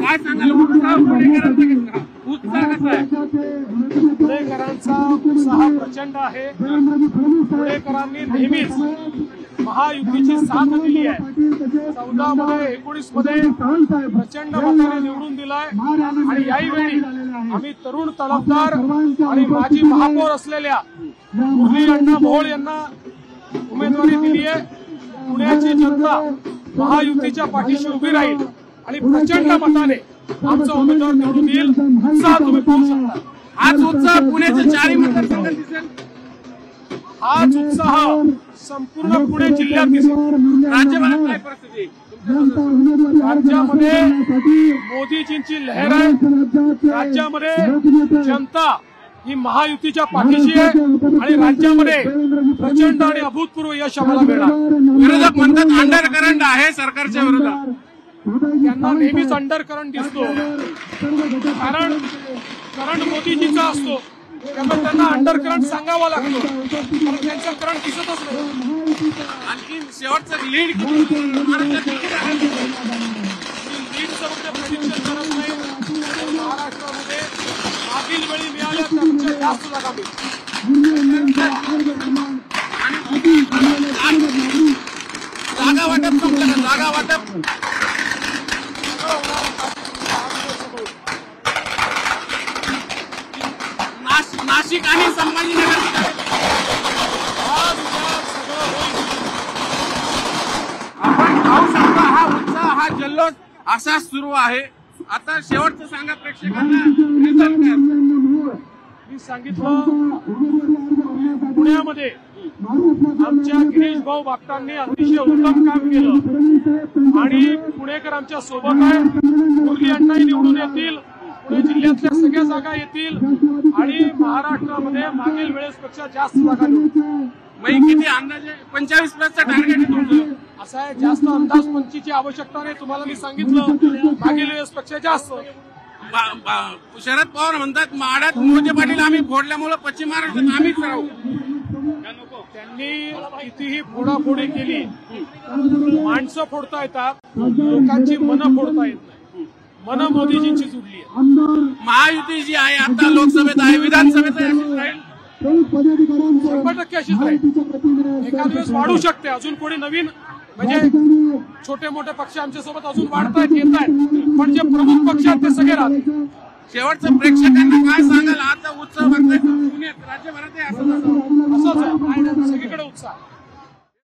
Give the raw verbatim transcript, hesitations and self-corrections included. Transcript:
काय सांगाल उत्साह पुणेकरांचा उत्साह कसा आहे? पुणेकरांचा उत्साह प्रचंड आहे। पुणेकरांनी नेहमीच महायुतीची साथ दिली आहे। चौदा मध्ये एकोणीस मध्ये प्रचंड मताने निवडून दिलाय आणि याही वेळी आम्ही तरुण तडफदार आणि माजी महापौर असलेल्या मुरली अण्णा मोहोळ यांना उमेदवारी दिली आहे। पुण्याची जनता महायुतीच्या पाठीशी उभी राहील आणि प्रचंड मताने आमचा उमेदवार निवडून येईल। उत्साह तुम्ही पाहू शकता। आज उत्साह पुण्याच्या चारही मतदारसंघात दिसेल। हाच उत्साह संपूर्ण पुणे जिल्ह्यात दिसेल। राज्यभरात काय परिस्थिती? राज्यामध्ये मोदीजींची लहर आहे। राज्यामध्ये जनता ही महायुतीच्या पाठीशी आहे आणि राज्यामध्ये प्रचंड आणि अभूतपूर्व यश आम्हाला मिळणार। विरोधक म्हणतात अंडर करंट आहे सरकारच्या विरोधात। त्यांना नेहमीच अंडर करंट दिसतो, कारण करंट मोदीजीचा असतो, त्यामुळे त्यांना अंडर करंट सांगावा लागतो, कारण त्यांचा करंट दिसतच नाही। आणखी शेवटचं लीड किती लीडचं म्हणजे प्रेडिक्शन करत नाही। महाराष्ट्रामध्ये मागील वेळी मिळाल्या त्यापेक्षा जास्त जागा मिळतील। जागा वाटप संपलं का? जागा वाटप नाशिक आणि संभाजीनगर आपण पाहू शकता। हा उत्साह हा जल्लोष असाच सुरू आहे। आता शेवटचं सांगा प्रेक्षकांना रिझल्ट काय? मी सांगितलं पुण्यामध्ये आमच्या गिरीश भाऊ बापटांनी अतिशय उत्तम काम केलं आणि पुणेकर आमच्या सोबत आहे। मुरली अण्णाही निवडून येतील, पुणे जिल्ह्यातल्या सगळ्या जागा येतील आणि महाराष्ट्रामध्ये मागील वेळेसपेक्षा जास्त जागा निवडतील। मग किती अंदाजे पंचेचाळीस प्लसचं टार्गेट आहे तुमचं? असं आहे, जास्त अंदाज पंचीची आवश्यकता नाही। तुम्हाला मी सांगितलं मागील वेळेसपेक्षा जास्त। शरद पवार म्हणतात माड्यात मोहिते पाटील आम्ही फोडल्यामुळे पश्चिम महाराष्ट्रात आम्हीच राहू। त्यांनी कितीही फोडाफोडी केली, माणसं फोडता येतात, लोकांची मनं फोडता येत नाही। मनं मोदीजींची जुडली आहे। महायुती जी आहे आता लोकसभेत आहे, विधानसभेत राहील शंभर टक्के अशीच राहील। एखाद वेळेस वाढू शकते, अजून कोणी नवीन म्हणजे छोटे मोठे पक्ष आमच्या सोबत अजून वाढतायत, येत आहेत, पण जे प्रमुख पक्ष आहेत ते सगळे राहतील। शेवटचं प्रेक्षकांना काय सांगाल? आता उत्सव भरतोय पुण्यात, राज्यभरात असंच असंच आहे, सगळीकडे उत्साह।